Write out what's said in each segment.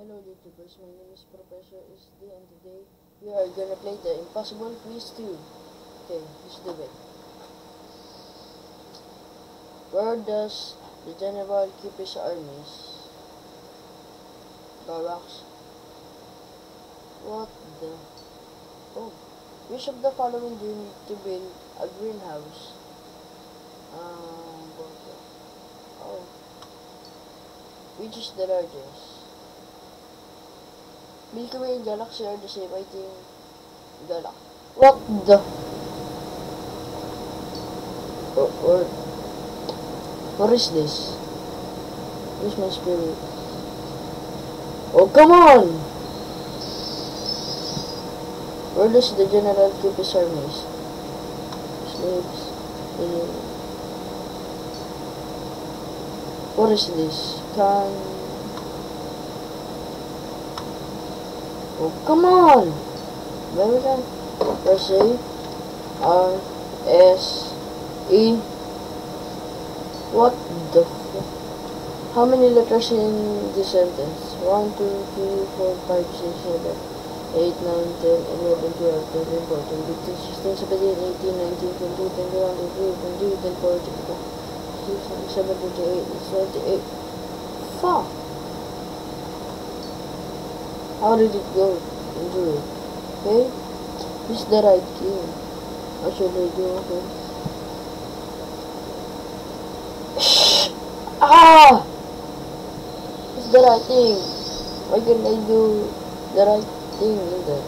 Hello YouTubers, my name is Professor SD and today we are gonna play the Impossible Quiz 2. Okay, let's do it. Where does the general keep his armies? Barracks. What the? Oh, which of the following do you need to build a greenhouse? Water. Oh, which is the largest? Milky Way and Galaxy are the same, I think. Galaxy. What the? Or what is this? Where's my spirit? Oh, come on! Where does the general keep his armies? Slaves. What is this? Oh, come on! Where we can? Press A. R. S. E. What the fuck? How many letters in this sentence? 1, 2, 3, 4, 5, 6, 7, 8, 9, 10, 11, 12, 13, 14, 15, 16, 17, 18, 19, 20, 21, 22, 23, 24, 25, 26, 27, 28, 28. Fuck! How did it go into it? Okay? This is the right key. What should I do? Okay. Ah! It's the right thing. Why can't I do the right thing in that?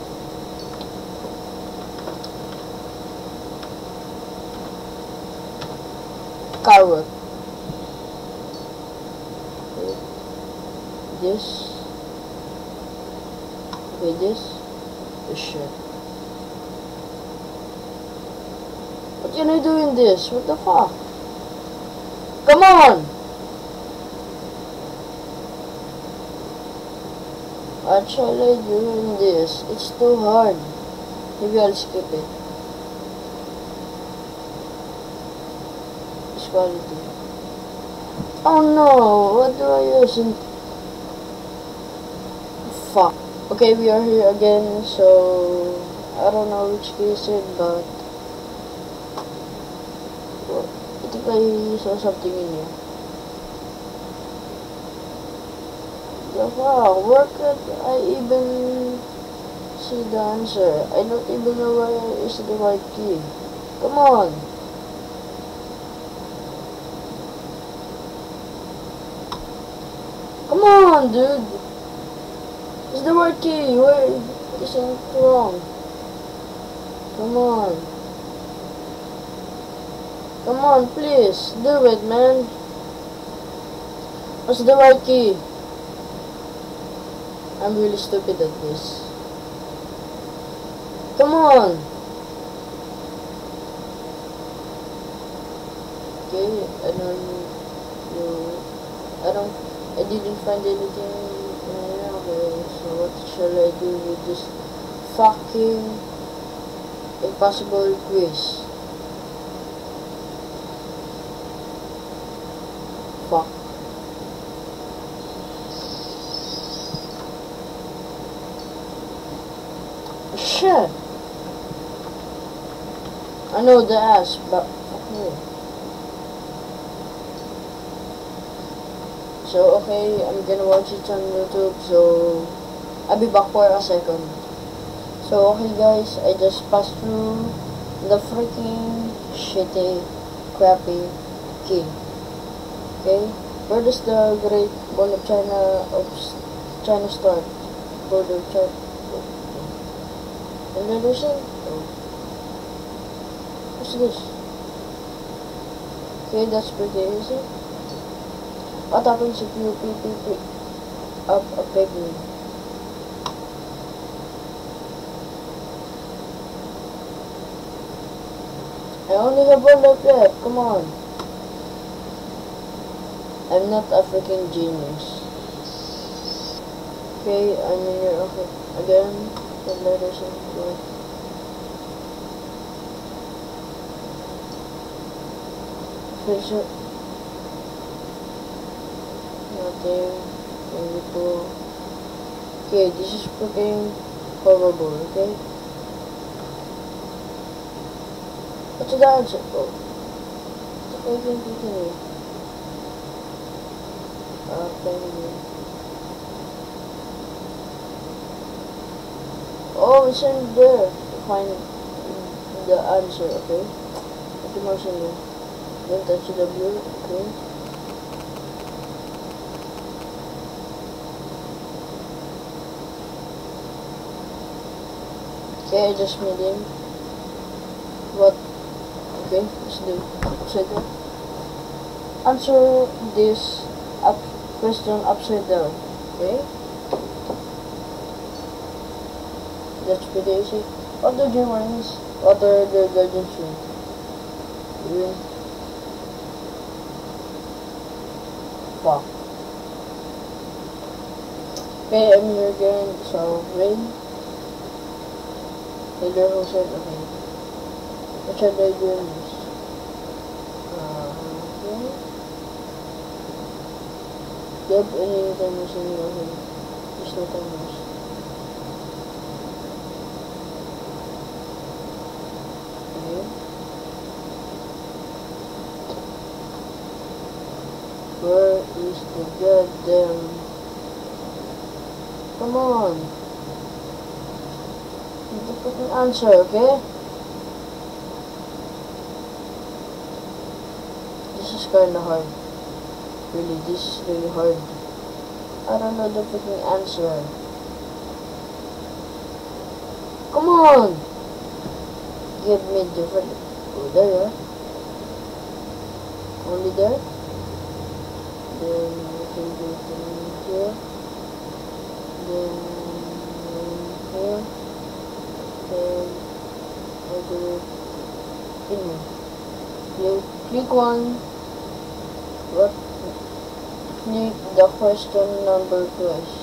Carrot. Okay. This. Okay, this is shit. What can I do in this? What the fuck? Come on! What shall I do in this? It's too hard. Maybe I'll skip it. This quality. Oh no! What do I use in... Fuck. Okay, we are here again, so... I don't know which key is it, but... Well, I think I saw something in here. Wow, where could I even see the answer? I don't even know where is the right key. Come on! Come on, dude! It's the right key. Where isn't wrong? Come on. Come on, please. Do it, man. What's the right key? I'm really stupid at this. Come on. Okay, I didn't find anything. Okay, so what shall I do with this fucking impossible quiz? Fuck. Shit! I know the ass, but fuck me. So, okay, I'm gonna watch it on YouTube, so I'll be back for a second. So, okay guys, I just passed through the freaking shitty, crappy key. Okay, where does the Great Wall of China start? Border of China. And then there's it. Oh. What's this? Okay, that's pretty easy. What happens if you pick up a pygmy? I only have one life left, come on. I'm not a freaking genius. Okay, I'm in here, okay. Again, the letters in blue. Finish it. Not there. There we go. Okay, this is freaking horrible, okay? What's the answer? Oh. Okay, continue. Okay. Oh, it's in there to find the answer, okay? Put the mouse in there. Then touch the W, okay? Okay, I just made him. What? Okay, let's do upside down. Answer this question upside down, okay? That's pretty easy. What do Germans? What are the guardians doing? Fuck. Okay, I'm here again. So, rain. Taylor who said, okay. What should I do in this? Okay. Do you have any timers in your head? There's no timers. Okay. Where is the goddamn... Come on! Need to put an answer, okay? This is kinda hard. Really, this is really hard. I don't know the freaking answer. Come on! Give me different... Oh, there you are. Only there? Then we can do it in here. Then here. Then I do it in here. Click one. What? Click the question number twice.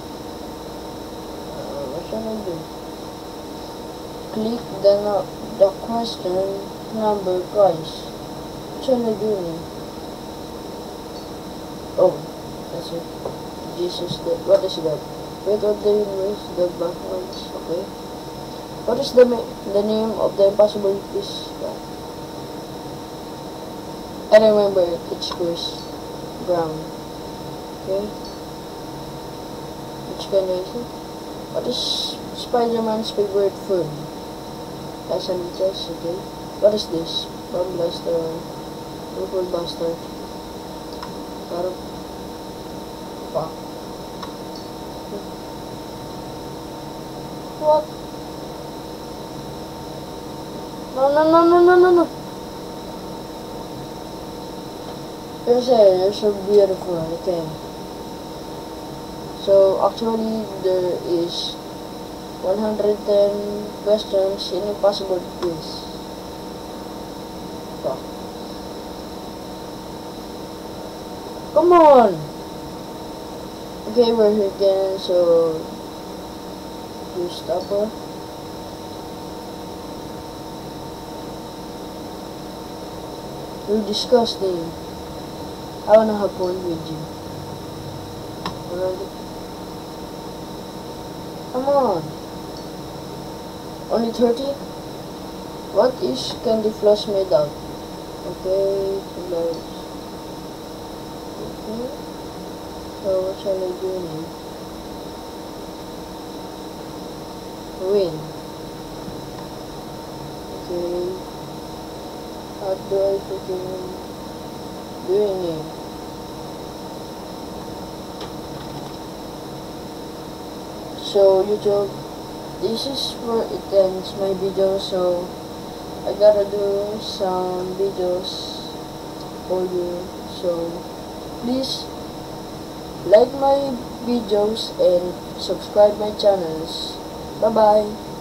What should I do? Click the question number twice. What should I do now? Oh, that's it. Jesus, what is that? Wait, what do you mean? The backwards, okay. What is the name of the impossible piece? I remember it. It's Chris Brown. Okay. Which kind is it? What is Spider-Man's favorite food? Sandwiches, okay. What is this? Bomb blaster. Purple blaster. Fuck. What? No. You're so beautiful, okay. So actually there is 110 questions in impossible quiz. Fuck. Come on! Okay, we're here again, so you stop her. You're disgusting. I wanna have fun with you. Alright. Come on. Only 30? What is candy floss made of? Okay, let's... Okay. So what shall I do now? Win. Okay. How do I freaking do it? So YouTube, this is where it ends my video, so I gotta do some videos for you, so please like my videos and subscribe my channels. Bye bye.